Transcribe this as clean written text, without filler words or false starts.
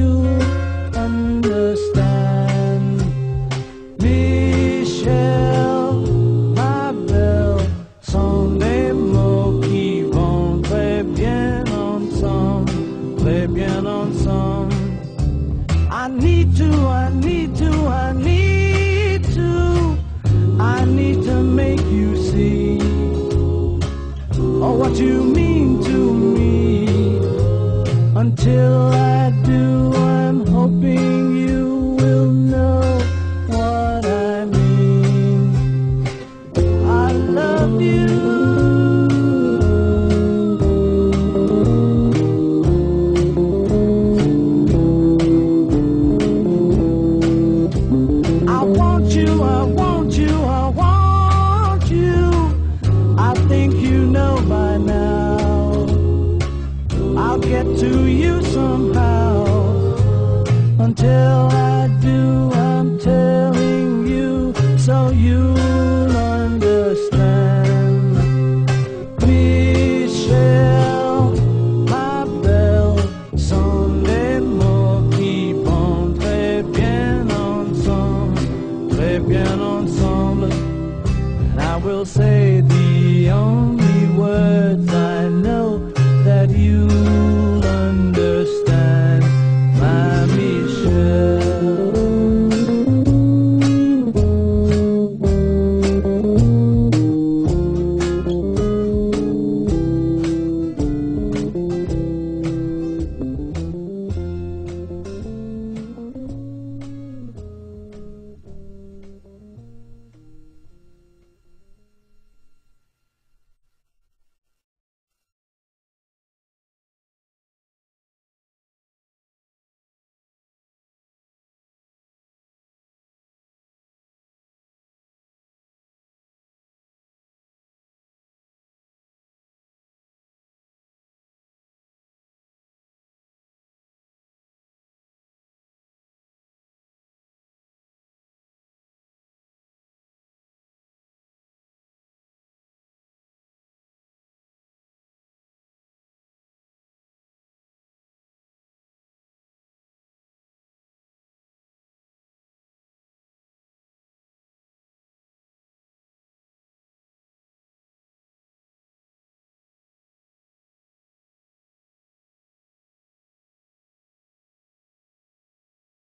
understand. Michel, ma belle, sont des mots qui vont très bien ensemble, très bien ensemble. I need to make you see what you mean to me. Until I do, I'm hoping you will know what I mean. I love you. I want you, I want you, I want you. I think you know by now. I'll get to you somehow. Until I do,